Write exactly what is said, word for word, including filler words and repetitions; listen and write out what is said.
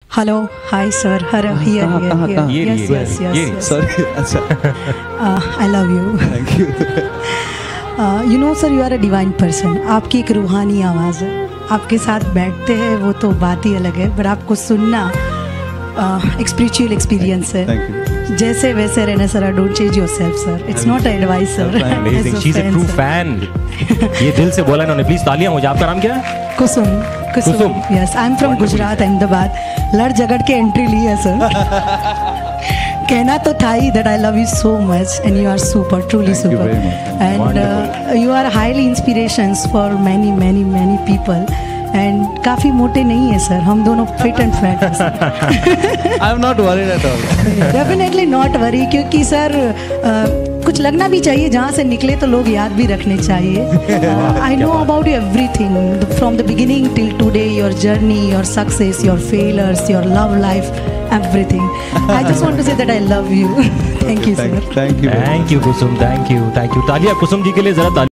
Hello hi sir her here here ये yes yes yes sorry अच्छा I love you thank you you no sir you are a divine person. आपकी एक रूहानी आवाज़ है, आपके साथ बैठते हैं वो तो बात ही अलग है, बट आपको सुनना एक स्पिरिचुअल एक्सपीरियंस है। Thank you. जैसे वैसे रहना sir, I don't change yourself sir, it's not advice sir. Amazing. She's a true fan. ये दिल से बोला इन्होंने। प्लीज तालियां हो जाए। आपका नाम क्या है? Kusum Kusum. Kusum yes, I am from Gujarat Ahmedabad. लड़ झगड़ के एंट्री ली है सर। कहना तो था ही that I love you so much and you are super, truly Thank you super very much. And you are highly inspirations for many many many people. And काफ़ी मोटे नहीं है सर, हम दोनों फिट एंड फैट हैं sir. I am not worried at all. Definitely not worry, क्योंकि sir uh, कुछ लगना भी चाहिए, जहाँ से निकले तो लोग याद भी रखने चाहिए। I know about you everything from the beginning till today, your journey, your success, your failures, your love life, everything. I just want to say that I love you. Thank you sir. Thank you thank you Kusum, thank you thank you. तालियां कुसुम जी के लिए जरा।